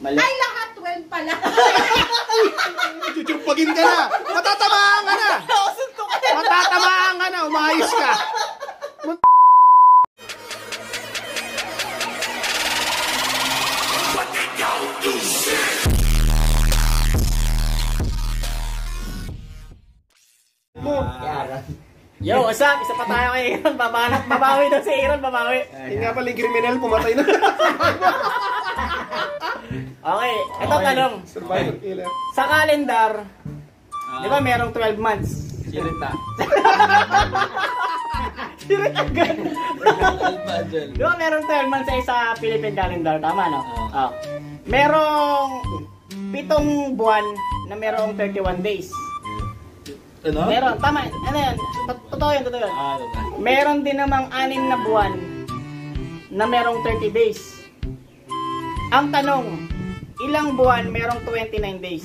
Mali. Ay, lahat 12 pala. Chuchupagin ka na. Matatamaan ka na. Matatamaan ka na. Umayos ka. Yo, what's up? Isa pa tayo kay Aaron. Babawi daw si Aaron, babawi. Hindi nga pala yung criminal, pumatay na. Okay, ito tanong. Survivor killer. Sa calendar, di ba merong 12 months? Sirita. Sirit agad. Di ba merong 12 months sa Philippine calendar? Tama, no? Merong 7 buwan na merong 31 days. Ano? Meron, tama. Ano yan? Totoo yun, totoo yun. Meron din namang 6 na buwan na merong 30 days. Ang tanong, ilang buwan merong 29 days?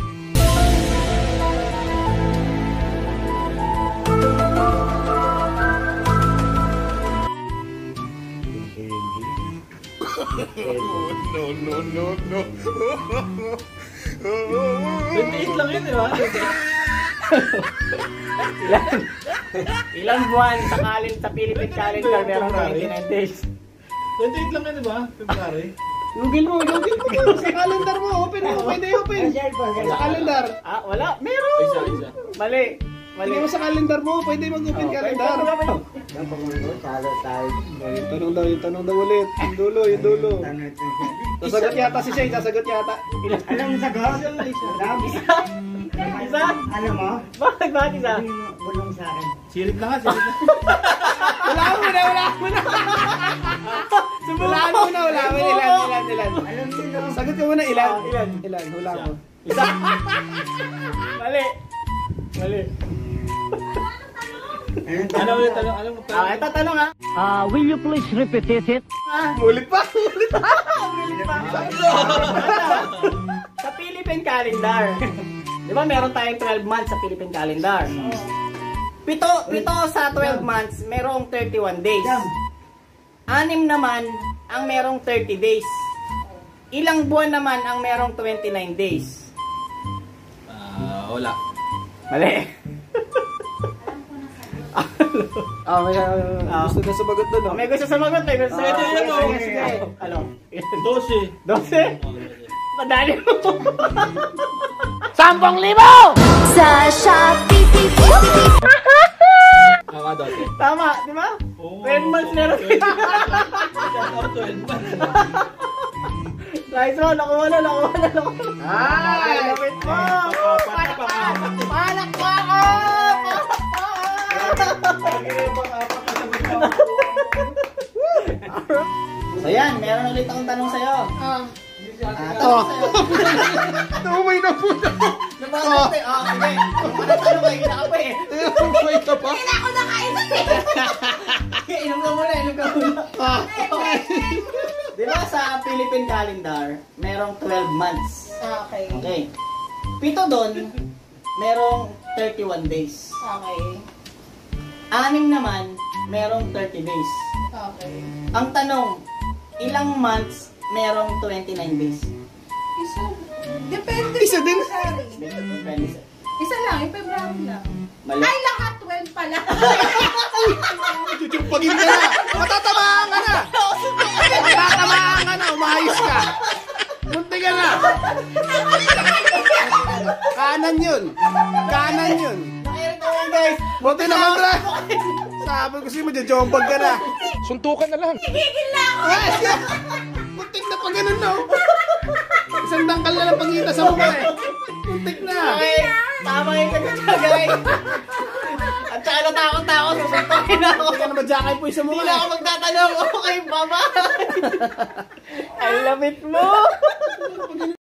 No. 28 lang yun, di ba? Ilang buwan sa Philippine calendar merong 29 days? 28 lang yun, di ba? February. Lugin mo. Sa calendar mo, open mo. Pwede open. Sa calendar. Ah, wala. Meron. Isa. Mali. Hindi mo sa calendar mo, pwede mag-open calendar. Yung tanong daw ulit. Yung dulo. Sasagot yata si Shay, sasagot yata. Alam mo sagot? Isa? Alam mo? Bakit isa? Bulong sa akin. Sirit na nga. Wala mo na. Wala mo. Ilan. Alam mo no? Sagot ka muna, ilan. Hula mo. Isa. Mali. Ano ulit? Alam mo pa? Ito tanong ha. Will you please repeat it? Ulit pa. Sa Philippine calendar. Di ba meron tayong 12 months sa Philippine calendar? Pito sa 12 months, merong 31 days. 6 naman ang merong 30 days. Ilang buwan naman ang merong 29 days? Wala. Mali. Gusto na sumagot doon, no? May gusto sumagot, may gusto sumagot. Sige. Ano? 12. 12? Madali mo. 10,000! Sa Shopee. Tama, di ba? 12 months meron. Nice one, nakuha na. Ay, lapit mo. So yan, meron ulit akong tanong sa'yo. Tanong sa'yo. Umay na po. Nabasag tayo. Sige. Tanong kayo, kinakapa eh. Umay ka pa. Hindi na ako nakaisa. Inom ka muna. Di ba sa Philippine calendar, merong 12 months. Okay. 7 doon, merong 31 days. Okay. 6 naman, merong 30 days. Okay. Ang tanong, ilang months merong 29 days? Isa. Depende. Isa din. Isa lang, yung February lang. Mali. Ay, lahat 12 pala. Chuchupagin ka na. Matatamaan ka na. Umayos ka. Munti ka na. Kanan yun. Nakirito mo guys. Buti naman, bro. Sabi ko sa'yo, magjajombag ka na. Suntukan na lang. Gigil na ako. Muntik na pa ganun, no? Isang dangkal na lang pangita sa mukha eh. Muntik na. Okay, tama yung sagot niya guys. At saka natakot-takot, susuntokin ako. Hindi ka na madjakay po sa Hindi mukha na eh. ako magtatanong. Okay, baba. Ay, lapit mo.